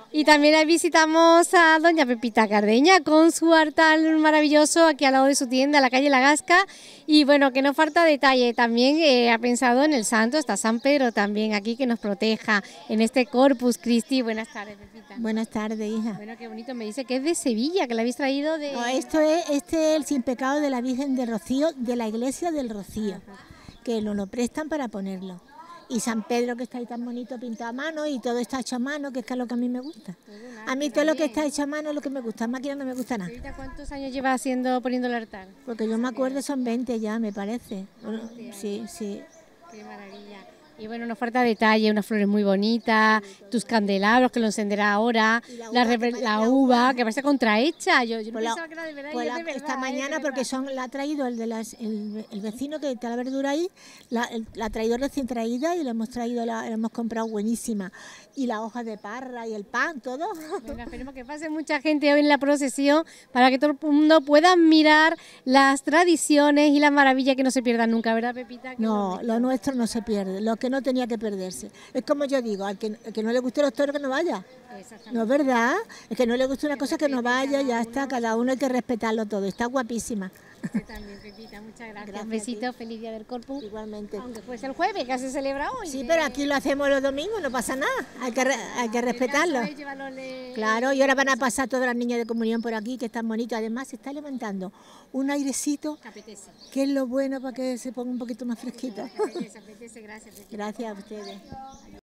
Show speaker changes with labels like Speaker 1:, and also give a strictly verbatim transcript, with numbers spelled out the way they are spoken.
Speaker 1: Y también ahí visitamos a doña Pepita Cardeña con su altar maravilloso aquí al lado de su tienda, la calle La Gasca. Y bueno, que no falta detalle, también eh, ha pensado en el santo, está San Pedro también aquí que nos proteja en este Corpus Christi. Buenas tardes, Pepita.
Speaker 2: Buenas tardes, hija.
Speaker 1: Bueno, qué bonito, me dice que es de Sevilla, que la habéis traído de...
Speaker 2: No, esto es, este es el sin pecado de la Virgen de Rocío, de la iglesia del Rocío, que nos lo prestan para ponerlo. Y San Pedro, que está ahí tan bonito, pintado a mano, y todo está hecho a mano, que es que es lo que a mí me gusta. A mí todo lo que está hecho a mano es lo que me gusta, máquina no me gusta nada.
Speaker 1: ¿Cuántos años lleva haciendo, poniendo el altar?
Speaker 2: Porque yo me acuerdo son veinte ya, me parece. Sí, sí.
Speaker 1: Qué maravilla. Y bueno, nos falta detalle, unas flores muy bonitas, tus candelabros que lo encenderá ahora, la, uva, la, la uva que va a ser contrahecha. Yo, yo no pensaba que era de verdad,
Speaker 2: pues la,
Speaker 1: de verdad.
Speaker 2: Esta mañana, eh, porque son la ha traído el de las, el, el vecino que está la verdura ahí, la, el, la ha traído recién traída y le hemos traído, la, la hemos comprado buenísima. Y la hoja de parra y el pan, todo.
Speaker 1: Venga, esperemos que pase mucha gente hoy en la procesión para que todo el mundo pueda mirar las tradiciones y las maravillas que no se pierdan nunca, ¿verdad, Pepita?
Speaker 2: No, lo nuestro no se pierde, lo que no tenía que perderse. Es como yo digo, al que, al que no le guste los toros que no vaya. No es verdad, es que no le gusta una cosa que no vaya, ya está, cada uno hay que respetarlo todo, está guapísima.
Speaker 1: Usted también, Pepita, muchas gracias. gracias Un besito, feliz día del Corpus.
Speaker 2: Igualmente.
Speaker 1: Aunque fuese el jueves, que se celebra hoy.
Speaker 2: Sí, pero aquí lo hacemos los domingos, no pasa nada, hay que, hay que respetarlo. Claro, y ahora van a pasar todas las niñas de comunión por aquí, que están bonitas. Además, se está levantando un airecito, que es lo bueno para que se ponga un poquito más fresquita.
Speaker 1: Apetece, apetece, gracias.
Speaker 2: Gracias a ustedes.